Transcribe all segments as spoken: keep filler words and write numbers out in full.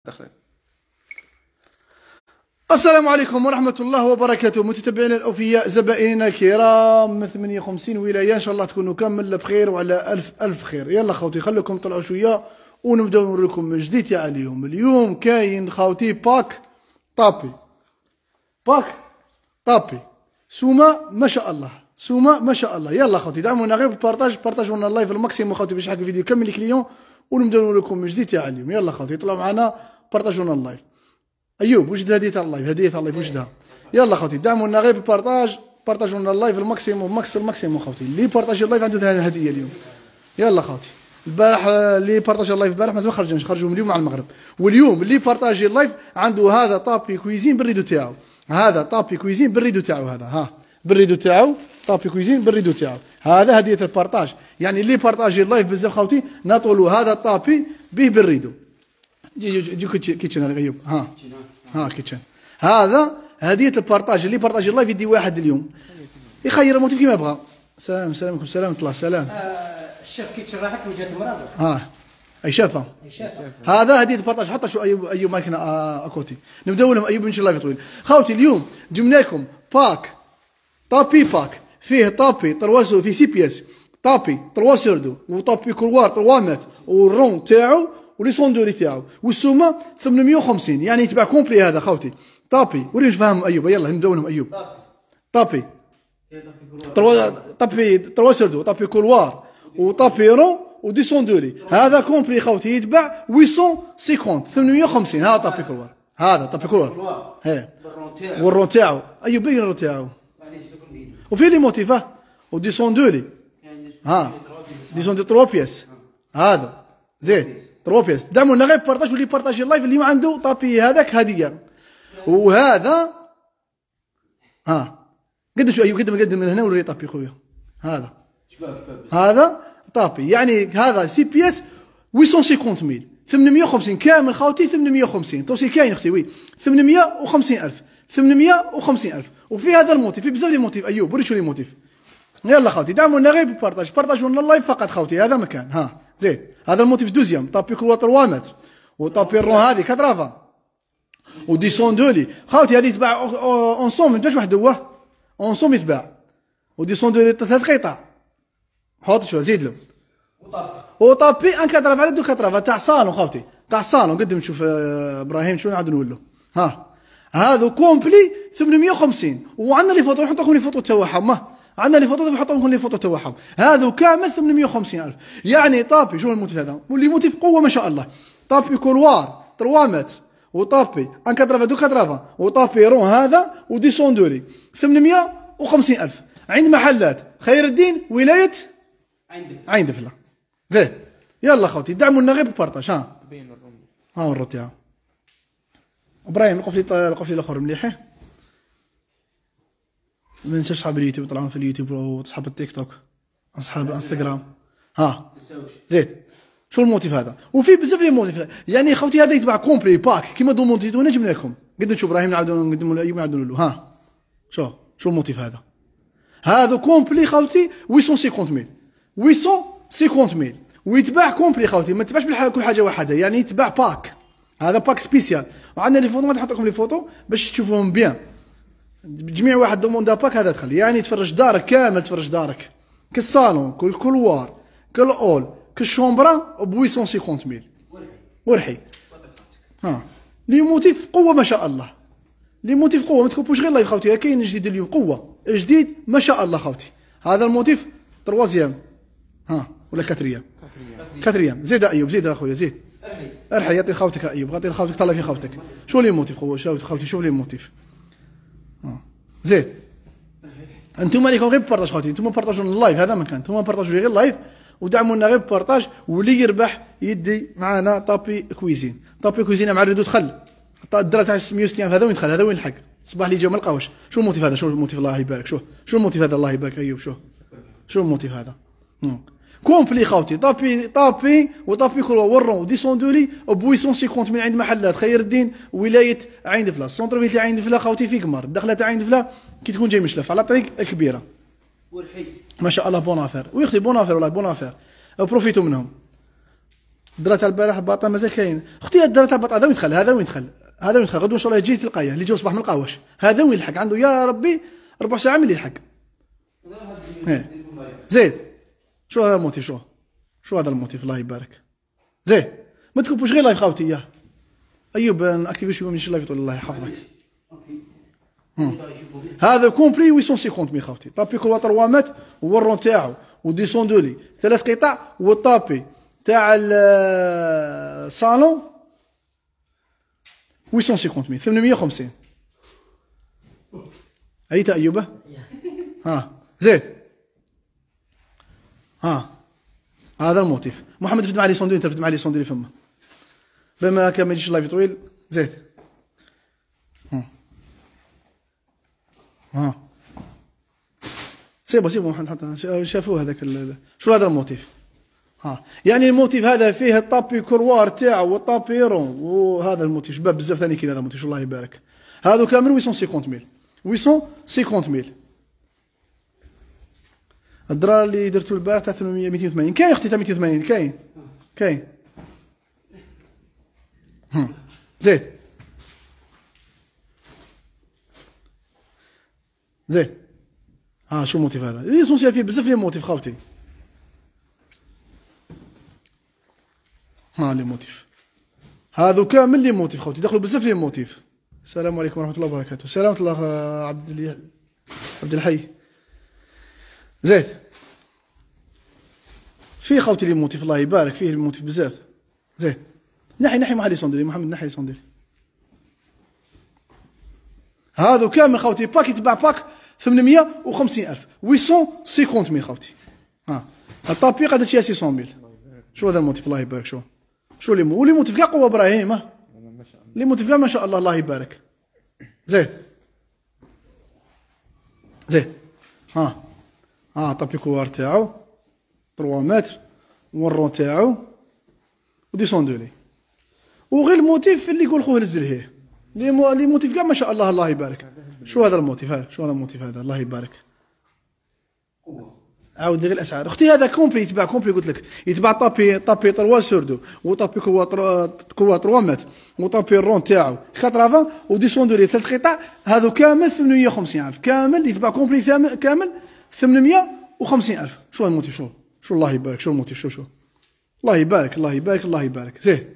دخلين. السلام عليكم ورحمة الله وبركاته متتبعينا الأوفياء زبائننا الكرام من ثمانية وخمسين ولاية، إن شاء الله تكونوا كامل بخير وعلى ألف ألف خير. يلا خوتي خليكم طلعوا شوية ونبداو نوريكم من جديد تاع اليوم. اليوم كاين خوتي باك طابي، باك طابي سومة ما شاء الله، سومة ما شاء الله. يلا خوتي دعمونا غير بالبارطاج، بارطاجونا اللايف الماكسيموم خوتي باش يحق الفيديو كامل الكليون ونبداو نوريكم من جديد تاع اليوم. يلا خوتي طلعوا معنا بارطاجونا اللايف. ايوب وجد هديه تاع اللايف، هديه تاع اللايف وجدها. يلا خوتي دعمونا غير بالبارطاج، بارطاجونا اللايف الماكسيموم ماكس الماكسيموم خوتي. اللي بارطاجي اللايف عنده هديه اليوم. يلا خوتي البارح اللي بارطاجي اللايف البارح مازال ما خرجناش، خرجوا من اليوم مع المغرب. واليوم اللي بارطاجي اللايف عنده هذا طابي كويزين بالريدو تاعو، هذا طابي كويزين بالريدو تاعو، هذا ها بالريدو تاعو، طابي كويزين بالريدو تاعو. هذا هديه البارطاج، يعني اللي بارطاجي اللايف بزاف خوتي نعطوا هذا الطابي به بالريدو. جي جي جي كيتشن هذا ايوب، ها ها كيتشن. هذا هديه البارطاج، اللي بارطاجي اللايف يدي واحد اليوم يخير الموتيف كيما بغى. سلام سلامكم سلامة الله سلام. الشاف كيتشن راحت وجات المرابط. ها اي شافه، اي شافه. هذا هديه البارطاج. حط شو ايوب ايوب ماكينه اكوتي نبداو لهم. ايوب نمشي لايف طويل خوتي. اليوم جبنا لكم باك طابي، باك فيه طابي ترواسو في سي بياس، طابي تروا سيردو وطابي كروار تروا متر والرون تاعو ولي صوندوري تاعو والسومه ثمانمية وخمسين، يعني يتباع كومبلي هذا خوتي. طابي وريني فاهم ايوب. يلا نبداو لهم ايوب. طابي تروا طابي تروا سيردو طابي كروار وطابي رون ودي صوندوري، هذا كومبلي خوتي يتباع ثمانمية وخمسين ثمانمية وخمسين. هذا طابي كروار، هذا طابي كروار ها والرون تاعو. ايوب بين الرون تاعو وفي لي موتيف ودي صوندوري، ها دي صوندوري تروا بياس. هذا زين تروا بياس. دعمونا غير بارطاج، واللي بارطاجي اللايف اللي ما عنده طابي هذاك هديه. وهذا ها قد شو ايوب قد ما قدم من هنا وري طابي خويا. هذا هذا طابي يعني هذا سي بياس ثمانمية وخمسين ميل ثمانمية وخمسين كامل خوتي. ثمانمية وخمسين توصي كاين اختي وي ثمانمية وخمسين ألف ثمانمية وخمسين ألف. وفي هذا الموتيف، في بزاف لي موتيف. ايوب وري شو لي موتيف. يلا خوتي دعمونا غير بالبارطاج، بارطاجونا اللايف فقط خوتي. هذا مكان ها زين. هذا الموتيف دوزيام طابي كروا تروا متر وطابي الرون هذه كترافا ودي صوندولي خوتي. هذه تباع اونسوم ما تباعش واحد هو اونسوم يتباع. ودي صوندولي ثلاث قطع حط شو زيد له. وطابي ان كترافا على دو كترافا تاع صالون خوتي، تاع صالون. قدم نشوف ابراهيم شنو نعاود نقول له. ها هذا كومبلي ثمانمية وخمسين. وعندنا لي فوتو نحط لكم لي فوتو تاعهم، ما عندنا لي فوتو نحط لكم لي فوتو تاعهم. هذا كامل ثمانمية وخمسين ألف. يعني طابي شنو الموتيف هذا؟ واللي موتيف قوه ما شاء الله. طابي كولوار تروا متر وطابي ان كترافا دو كترافا وطابي رون هذا ودي صوندوري ثمانمية وخمسين ألف عند محلات خير الدين ولايه عين دفله. زين يلا خوتي دعمونا غير بالبارطاج. ها ها ورو تاعو ابراهيم. لقف لي لقف لي الاخر مليح. ما ننساش صحاب اليوتيوب يطلعون في اليوتيوب وصحاب التيك توك اصحاب الانستغرام. ها زين شو الموتيف هذا. وفي بزاف لي موتيف يعني خوتي. هذا يتباع كومبلي باك كيما دومونديتونا جبنا لكم. قد نشوف ابراهيم نعاودو نقدموا له ايوب نعاودو له. ها شو شو الموتيف هذا. هذا كومبلي خوتي ثمانمية وخمسين ميل ثمانمية وخمسين ميل ويتباع كومبلي خوتي. ما تباعش كل حاجه وحده، يعني يتباع باك. هذا باك سبيسيال. وعندنا لي فوتو نحط لكم لي فوتو باش تشوفوهم بيان. جميع واحد دوموندا باك هذا دخل، يعني تفرج دارك كامل، تفرج دارك كالصالون كل كلوار كالاول كالشومبرا ب ثمانمية وخمسين ميل ورحي. ها لي موتيف قوه ما شاء الله، لي موتيف قوه. ما تكوبوش غير لايف خوتي. كاين جديد اليوم قوه جديد ما شاء الله خوتي. هذا الموتيف تروازيام ها ولا كاتريام كاتريام. زيد ايوب زيد اخويا زيد. ارحي يعطي خوتك ايوب، غطي خوتك طلع في خوتك. شو لي موتيف خويا خوتي شوف لي موتيف. زيد انتم عليكم غير بارطاج خوتي. انتم بارطاجوا اللايف، هذا مكان. انتم بارطاجوا غير اللايف ودعمونا غير بارطاج. واللي يربح يدي معنا طابي كويزين. طابي كويزين مع الريدو دخل الدرا تاع ستمية وستين هذا وين دخل، هذا وين الحق. صباح لي جا ما لقاوش. شو الموتيف هذا. شو الموتيف الله يبارك. شو شو الموتيف هذا الله يبارك ايوب. شو شو الموتيف هذا. كومبلي خوتي طابي طابي وطابي كرو ورون ودي صوندولي ب ثمانمية وخمسين من عند محلات خير الدين ولايه عين دفله. السونتر فيت عين دفله خوتي في قمر. الدخله تاع عين دفله كي تكون جاي مشلف على طريق كبيره. ما شاء الله بون افير. وي اختي بون افير والله بون افير. بروفيتو منهم. الدرا تاع البارح الباطا مازال كاين اختي. الدرا تاع الباطا هذا وين دخل هذا وين دخل هذا وين دخل غدوه ان شاء الله تجي تلقايه اللي جا صباح من القاوش هذا وين يلحق عنده يا ربي ربع ساعه من اللي يلحق. زيد شو هذا الموتيف شو شو هذا الموتيف الله يبارك. زيد ما تكبوش غير لايف خاوتي ياه ايوب اكتيفي شويه من اللايف طول الله يحفظك. هذا كومبلي ثمانمية وخمسين مي خاوتي. طابي كل ثلاثة متر والرون تاعو وديسوندو لي ثلاث قطع والطابي تاع الصالون ثمانمية وخمسين ثمانمية وخمسين. ايتا ايوبه ها زيد ها هذا الموتيف. محمد رفد مع لي صوندولي انت رفد مع لي صوندولي فما بما هكا ما يجيش اللايف طويل. زيد ها سيبو سيبو حتى شافوه هذاك شو هذا الموتيف. ها يعني الموتيف هذا فيه الطابي كروار تاعو والطابي رون وهذا الموتيف شباب بزاف ثاني كي هذا الموتيف الله يبارك. هذو كامل ثمانمية وخمسين ميل ثمانمية وخمسين ميل. الدرا اللي درتو البارح تاع ثمانمية مئتين وثمانين كاين اختي تاع مئتين وثمانين كاين كاين. زيد زيد ها شو الموتيف هذا ليسونسيال فيه بزاف لي موتيف خاوتي. ها لي موتيف هذو كامل لي موتيف خاوتي دخلوا بزاف لي موتيف. السلام عليكم ورحمه الله وبركاته. سلامة الله عبد عبد الحي. زيد فيه خاوتي لي موتيف الله يبارك فيه الموتيف بزاف. زيد نحي نحي محل صندري محمد نحي صندري. هذو كامل خاوتي باك يتباع باك ثمانمية وخمسين ألف ثمانمية وخمسين ميل خاوتي. ها الطابي قعدت شي ستمية ميل. شو هذا الموتيف الله يبارك شو شو اللي مو اللي موتيف كاع قوه ابراهيم ها اللي موتيف كاع ما شاء الله الله يبارك. زيد زيد ها ها طابي كوار تاعو ثلاثة متر والرون تاعو وديسوندولي وغير الموتيف اللي يقول خوه هز لهيه لي مو... لي موتيف كاع ما شاء الله الله يبارك. شو هذا الموتيف هذا شو هذا الموتيف هذا الله يبارك. عاود غير الاسعار اختي هذا كومبلي يتباع كومبلي قلت لك يتباع طابي طابي ثلاثة سوردو وطابي كوا كوا ثلاثة متر وطابي الرون تاعو ثمانين وديسوندولي ثلاث قطع هذو كامل ثمانمية وخمسين ألف كامل يتباع كومبلي كامل ثمانمية وخمسين ألف. شو الموتيف شو شو الله يبارك شو الموتيف شو شو الله يبارك الله يبارك الله يبارك. زين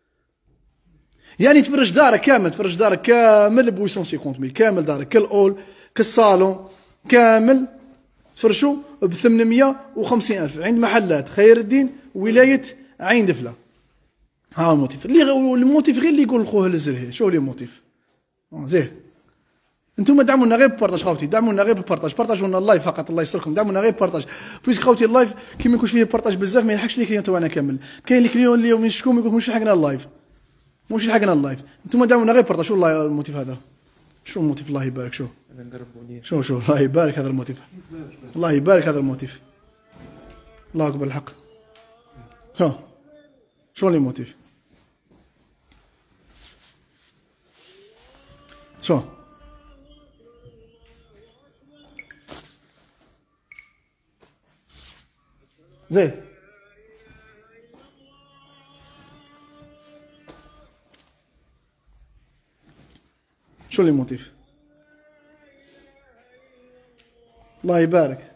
يعني تفرج دارك كامل تفرج دارك كامل ب ثمانمية وخمسين ميل كامل دارك كالأول كالصالون كامل تفرشوا ب ثمانمية وخمسين ألف عند محلات خير الدين ولاية عين دفلة. ها الموتيف اللي الموتيف غير اللي يقول خوه الزرهي شو لي موتيف. زين انتم دعمونا غير ببارطاج خاوتي دعمونا غير ببارطاج بارطاجونا اللايف فقط الله يستركم دعمونا غير ببارطاج بويسك خاوتي اللايف كي ما يكونش فيه بارطاج بزاف ما يلحقش لي كليون تاعنا كامل. كاين لي كليون اليوم يشكون يقول مش لحقنا اللايف مش لحقنا اللايف انتم دعمونا غير بارطاج. شو الله الموتيف هذا شو الموتيف الله يبارك شو شو شو الله يبارك هذا الموتيف الله يبارك هذا الموتيف الله اكبر الحق. ها شو اللي موتيف شو زين شو اللي موتيف الله يبارك.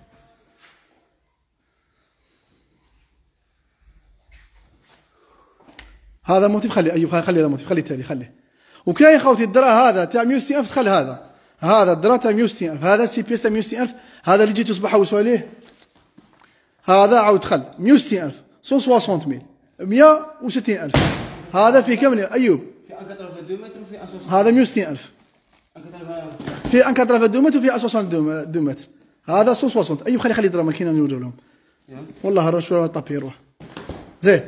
هذا موتيف خلي ايوب خلي هذا موتيف خلي التالي خلي. وكاين خوتي الدرا هذا تاع مئة وستين ألف تخلي هذا هذا الدرا تاع مئة وستين ألف هذا سي بي اس تاع مئة وستين ألف هذا اللي جيتو صباح حوسوا عليه هذا عاود خل مئة وستين ألف مئة وستين ميل مئة وستين ألف هذا في كم ايوب هذا مئة وستين ألف في انكادر في اثنين متر وفي اثنين متر هذا مئة وستين ايوب خلي خلي درا ماكينه نوري لهم والله الرشوه طابي يروح. زين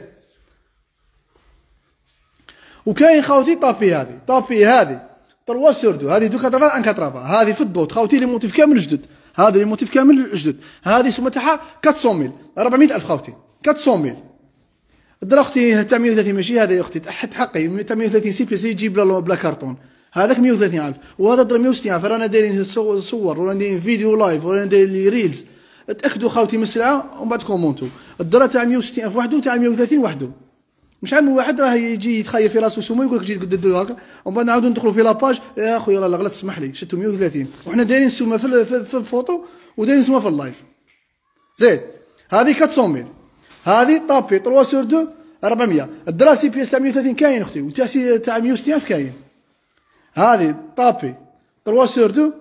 وكاين خاوتي طابي هذه طابي هذه ثلاثة سوردو هذه دو كادرا ان كادرا هذه في الضوط خاوتي لي موتيف كامل جدد هذا لي موتيف كامل جدد هذه سمه تاعها أربعمية ميل أربعمية ألف خاوتي أربعمية ميل. الدرا اختي تاع مئة وثلاثين ماشي هذا يا اختي تحت حقي تاع مئة وثلاثين سي بي سي يجيب بلا بلا كرتون هذاك مئة وثلاثين ألف وهذا درا مئة وستين ألف رانا دايرين صور ولا دايرين فيديو لايف ولا دايرين ريلز. تاكدوا خاوتي من السلعه ومن بعد كومونتو الدرا تاع مية وستين ألف وحده وتاع مية وثلاثين وحده. مش عام واحد راه يجي يتخيل في راسو سومه يقول لك جيت ديروا هكا ومن بعد نعاودوا ندخلوا في لاباج يا خويا يلاه غلط اسمح لي شفتوا مية وثلاثين وحنا دايرين السومه في, في, في الفوتو ودايرين السومه في اللايف. زيد هذه أربعمية ميل، هذه طابي ثلاثة سور اثنين أربعمية. الدرا سي بي اس تاع مية وثلاثين كاين اختي وتاع سي تاع مية وستين ألف كاين. هذه طابي ثلاثة سور اثنين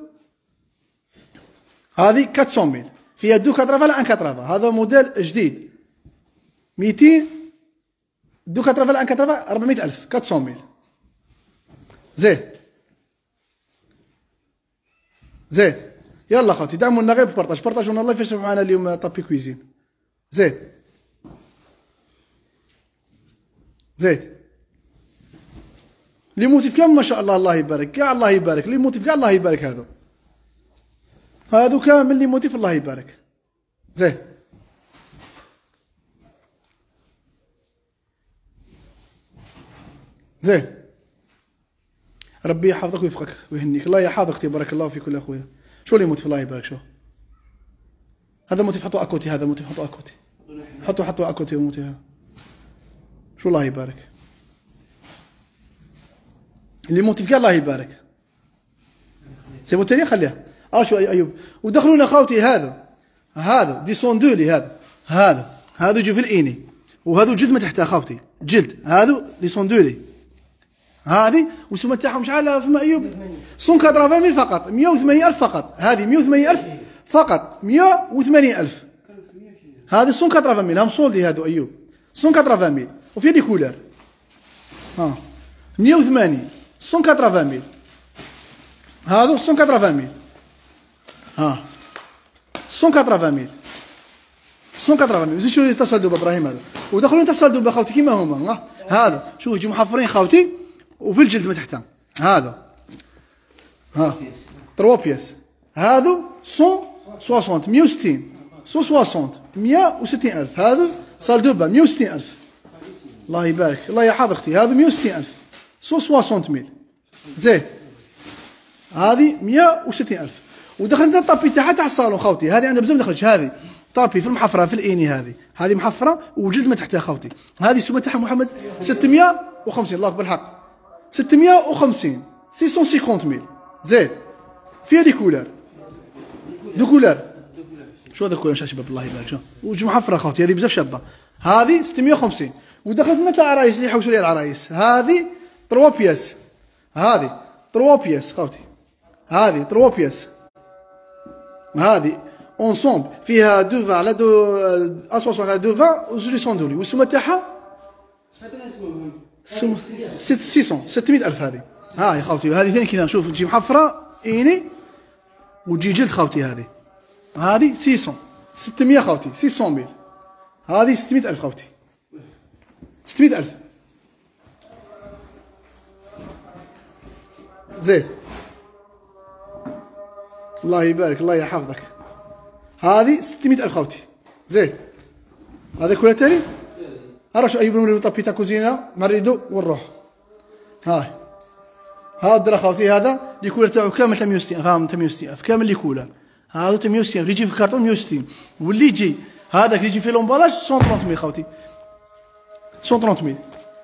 هذه أربعمية ميل فيها دو كاترافا لا ان كاترافا. هذا موديل جديد مئتين دو كاترافا لا ان كاترافا أربعمية ألف أربعمية ميل. زيد زيد يلا خوتي دعمونا غير ببارطاج بارطاجونا الله يفشرف معنا اليوم طابي كويزين. زيد زيد لي موتيف كامل ما شاء الله الله يبارك كاع الله يبارك لي موتيف كاع الله يبارك هذو هذو كامل لي موتيف الله يبارك. زين زين ربي يحفظك ويوفقك ويهنيك الله يحفظك اختي بارك الله فيك يا خويا. شو اللي موتيف الله يبارك شو هذا موتيف حطوا اكوتي هذا موتيف حطوا اكوتي حطوا حطوا اكوتي موتيف هذا شو الله يبارك اللي موتيف كاع الله يبارك. سيبو التانية خليها ارشوا ايوب ودخلونا خاوتي هذا هذا دي صندولي هذا هذا هذا يجوا في الاني وهذا جلد ما تحتها خاوتي جلد هذا دي صندولي هذه والسومه تاعهم شحال في ايوب صون أربعمية ميل فقط مية وثمانين ألف فقط. هذه مية وثمانين ألف فقط مية وثمانين ألف. هذه صون أربعمية ميل هم صولدي هذو ايوب صون أربعمية ميل وفي دي كولر ها مية وثمانين صون أربعمية ميل هذا صون أربعمية ميل ها صون أربعمية ميل صون أربعمية ميل. زيد شو اتصل دوبا ابراهيم هذا ودخلوا اتصل دوبا خاوتي كيما هما هذا شوف يجوا محفرين خاوتي وفي الجلد ما تحتها هذا ها ثلاثة بياس هذو مية وستين مية وستين مية وستين مية وستين ألف. هذو صال دوبا مية وستين ألف الله يبارك الله يحفظ اختي هذا مية وستين ألف مية وستين ميل. زين هذه مية وستين ألف ودخلت الطابي تاعها تاع الصالون خاوتي هذه عندها بزاف دخلت هذه طابي في المحفره في الاني هذه هذه محفره وجلد ما تحتها خاوتي. هذه السومه تاعها محمد ستمية وخمسين الله بالحق ستمية وخمسين ستمية وخمسين ميل. زين فيها دي كولر دو كولر شو هذا كولر شباب الله يبارك شو وجه محفره خاوتي هذه بزاف شابه هذه ستمية وخمسين. ودخلت لنا تاع العرايس اللي يحوشوا لي العرايس هذه ثلاثة بياس هذه ثلاثة بياس خاوتي هذه ثلاثة بياس هذه اونسومبل فيها دو فان على دو اسوسون على دو فان وجري صندولي والسومه تاعها ستمية ستمية ألف. هذه ها يا خاوتي هذه ثاني كينا شوف تجي محفره اني وتجي جلد خاوتي هذه هذه ستمية ستمية خاوتي ستمية ميل. هذه ستمية ألف خاوتي ستمية ألف. زين الله يبارك الله يحفظك هذه ستمية ألف خاوتي. زين هذا كله تاني هرا شو ايبرون لي طابي تاع كوزينه مريدو ونروح. هاي هذا درا خاوتي هذا لي كولر تاعو كامل مية وستين فاهم مية وستين ألف كامل لي كولر هذا مية وستين اللي يجي في الكارطون مية وستين واللي يجي هذاك اللي يجي في لومبالاج مية وثلاثين ميل خاوتي مية وثلاثين ميل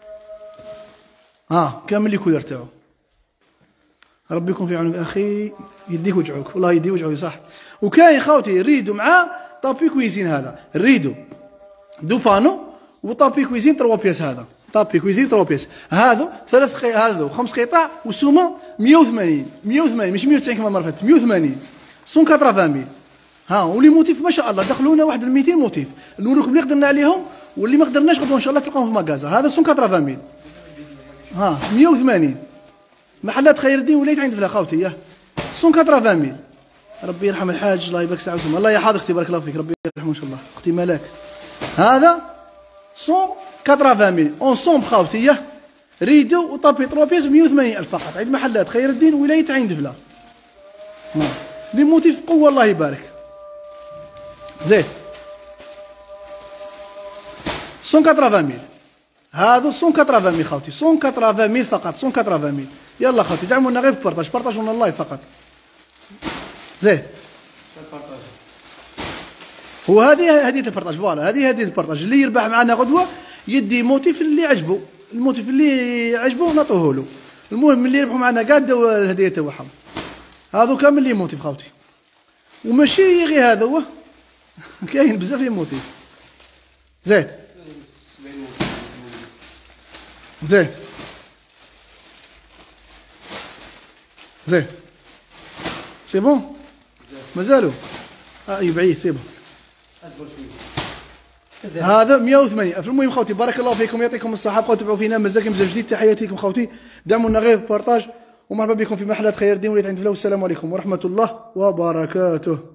ها كامل لي كولر تاعو. ربي يكون في عونك اخي يديك وجعوك والله يدي وجعوك صح. وكاين خاوتي ريدو مع طابي كويزين هذا الريدو دو بانو وطابي كويزين ثلاثة بياس هذا طابي كويزين ثلاثة بياس هذا ثلاث خي... هذا خمس قطع والسومه مية وثمانين مية وثمانين مش مية وتسعين كما المره فاتت مية وثمانين مية وثمانين ميل. ها ولي موتيف ما شاء الله دخلونا واحد مئتين موتيف نوريكم اللي قدرنا عليهم واللي ما قدرناش غدوه ان شاء الله تلقاهم في ماكازا. هذا مية وثمانين ميل ها مية وثمانين محلات خير الدين وليت عند فلا خاوتي ياه مية وثمانين ميل. ربي يرحم الحاج الله يبارك سعودهم الله يحفظك اختي بارك الله فيك ربي يرحمه ان شاء الله اختي ملاك. هذا مية وثمانين ميل اونسومبل خاوتي ياه ريدو وطابي ثلاثة بياس مية وثمانين ألف فقط عند محلات خير الدين ولاية عين دفله. لي موتيف قوه الله يبارك. زين مية وثمانين ميل هذا مية وثمانين ميل خاوتي مية وثمانين ميل فقط مية وثمانين ميل. يلا خاوتي دعمونا غير ببارطاج بارطاجونا اللايف فقط. زين هو هذه هديه البارطاج، فوالا هذه هديه البارطاج. اللي يربح معنا غدوه يدي موتيف اللي عجبه، الموتيف اللي عجبه نعطوه له. المهم اللي يربحوا معنا كاع داو الهديه تاعهم. هذو كامل لي موتيف خاوتي، وماشي غير هذا هو كاين بزاف لي موتيف. زين زين زين سي بون مازالو اه بعيد سي بون. هذا مئة وثمانية. في المهم خوتي بارك الله فيكم، يعطيكم الصحة، بقاو تبعوا فينا مازال بزاف جديد. تحياتي لكم خوتي، دعمونا غير بارطاج، ومرحبا بكم في محلات خير الدين وليد عند الله. والسلام عليكم ورحمة الله وبركاته.